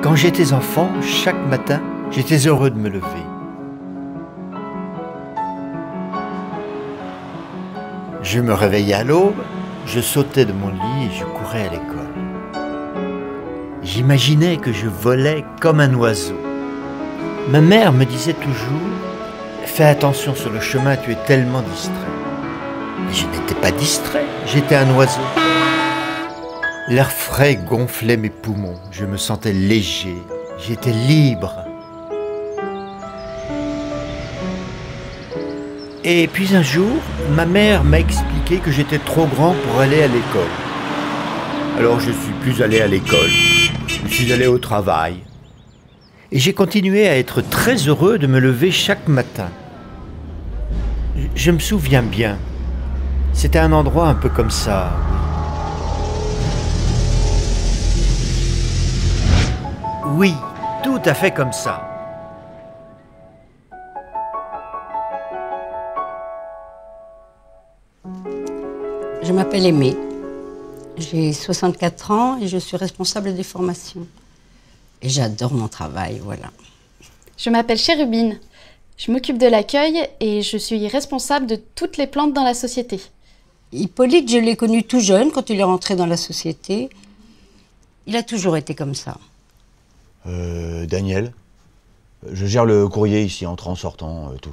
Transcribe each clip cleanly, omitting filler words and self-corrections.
Quand j'étais enfant, chaque matin, j'étais heureux de me lever. Je me réveillais à l'aube, je sautais de mon lit et je courais à l'école. J'imaginais que je volais comme un oiseau. Ma mère me disait toujours « Fais attention sur le chemin, tu es tellement distrait ». Et je n'étais pas distrait, j'étais un oiseau. L'air frais gonflait mes poumons, je me sentais léger, j'étais libre. Et puis un jour, ma mère m'a expliqué que j'étais trop grand pour aller à l'école. Alors je ne suis plus allé à l'école, je suis allé au travail. Et j'ai continué à être très heureux de me lever chaque matin. Je me souviens bien, c'était un endroit un peu comme ça. Oui, tout à fait comme ça. Je m'appelle Aimée, j'ai 64 ans et je suis responsable des formations. Et j'adore mon travail, voilà. Je m'appelle Chérubine, je m'occupe de l'accueil et je suis responsable de toutes les plantes dans la société. Hippolyte, je l'ai connu tout jeune quand il est rentré dans la société. Il a toujours été comme ça. Daniel, je gère le courrier ici, entrant, sortant, tout.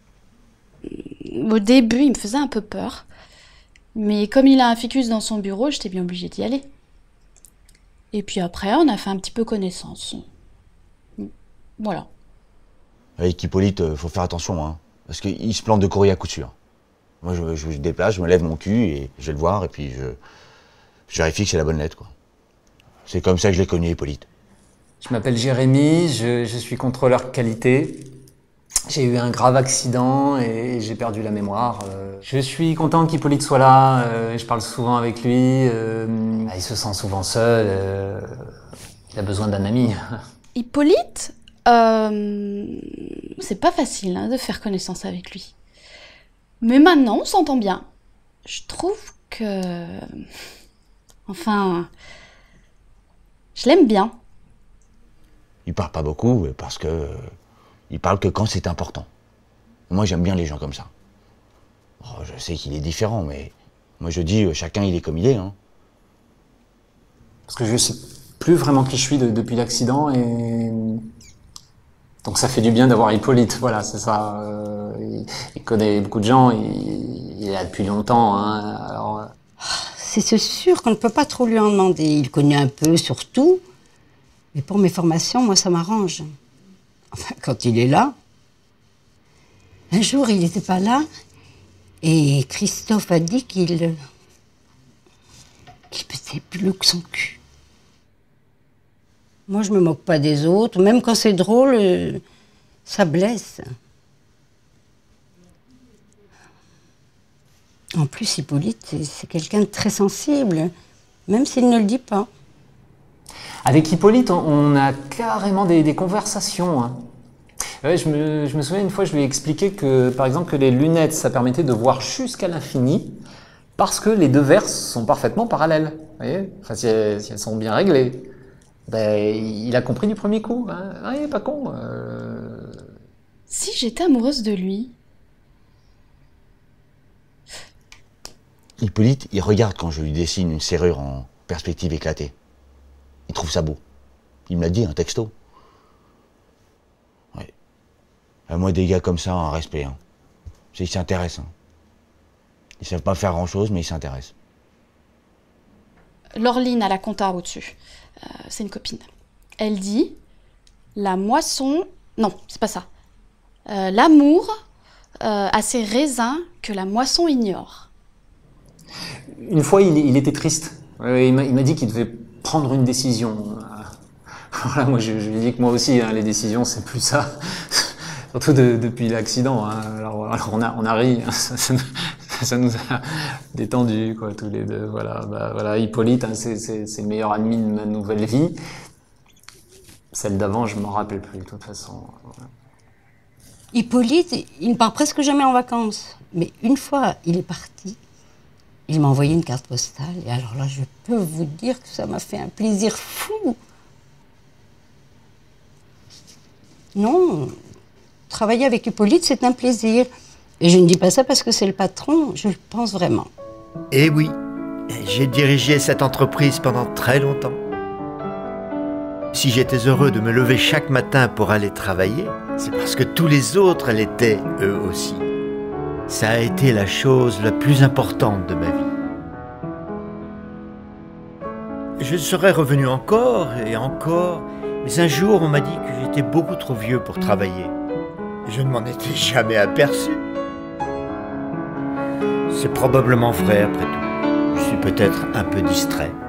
Au début, il me faisait un peu peur. Mais comme il a un ficus dans son bureau, j'étais bien obligée d'y aller. Et puis après, on a fait un petit peu connaissance. Voilà. Avec Hippolyte, faut faire attention, hein, parce qu'il se plante de courrier à coup sûr. Moi, je déplace, je me lève mon cul et je vais le voir et puis je vérifie que c'est la bonne lettre, quoi. C'est comme ça que je l'ai connu, Hippolyte. Je m'appelle Jérémy, je suis contrôleur qualité. J'ai eu un grave accident et j'ai perdu la mémoire. Je suis content qu'Hippolyte soit là, je parle souvent avec lui. Il se sent souvent seul, il a besoin d'un ami. Hippolyte, c'est pas facile hein, de faire connaissance avec lui. Mais maintenant, on s'entend bien. Je trouve que... Enfin... Je l'aime bien. Il parle pas beaucoup parce que... il parle que quand c'est important. Moi, j'aime bien les gens comme ça. Oh, je sais qu'il est différent, mais... moi, je dis, chacun, il est comme il est, hein. Parce que je sais plus vraiment qui je suis depuis l'accident et... donc ça fait du bien d'avoir Hippolyte, voilà, c'est ça. Il connaît beaucoup de gens, il est là depuis longtemps, hein, alors... C'est sûr qu'on ne peut pas trop lui en demander. Il connaît un peu sur tout. Mais pour mes formations, moi, ça m'arrange. Enfin, quand il est là. Un jour, il n'était pas là. Et Christophe a dit qu'il pesait plus que son cul. Moi, je me moque pas des autres. Même quand c'est drôle, ça blesse. En plus, Hippolyte, c'est quelqu'un de très sensible, même s'il ne le dit pas. Avec Hippolyte, on a carrément des conversations, hein. Ouais, je me souviens une fois, je lui ai expliqué que, par exemple, que les lunettes, ça permettait de voir jusqu'à l'infini, parce que les deux verres sont parfaitement parallèles. Vous voyez, enfin, si elles sont bien réglées. Ben, il a compris du premier coup. Hein. Ah, il est pas con. Si j'étais amoureuse de lui... Hippolyte, il regarde quand je lui dessine une serrure en perspective éclatée. Il trouve ça beau. Il me l'a dit, un texto. Ouais. Moi, des gars comme ça, un respect. Hein. Ils s'intéressent. Hein. Ils savent pas faire grand-chose, mais ils s'intéressent. Laureline a la compta au-dessus. C'est une copine. Elle dit la moisson... Non, c'est pas ça. L'amour a ses raisins que la moisson ignore. Une fois, il était triste. Il m'a dit qu'il devait prendre une décision. Voilà, moi, je lui ai dit que moi aussi, hein, les décisions, c'est plus ça. Surtout depuis l'accident. Hein. Alors on a ri. Hein. Ça nous a détendu, quoi, tous les deux. Voilà, voilà, Hippolyte, hein, c'est le meilleur ami de ma nouvelle vie. Celle d'avant, je m'en rappelle plus, de toute façon. Voilà. Hippolyte, il ne part presque jamais en vacances. Mais une fois, il est parti. Il m'a envoyé une carte postale. Et alors là, je peux vous dire que ça m'a fait un plaisir fou. Non, travailler avec Hippolyte, c'est un plaisir. Et je ne dis pas ça parce que c'est le patron, je le pense vraiment. Eh oui, j'ai dirigé cette entreprise pendant très longtemps. Si j'étais heureux de me lever chaque matin pour aller travailler, c'est parce que tous les autres l'étaient eux aussi. Ça a été la chose la plus importante de ma vie. Je serais revenu encore et encore, mais un jour on m'a dit que j'étais beaucoup trop vieux pour travailler. Je ne m'en étais jamais aperçu. C'est probablement vrai après tout. Je suis peut-être un peu distrait.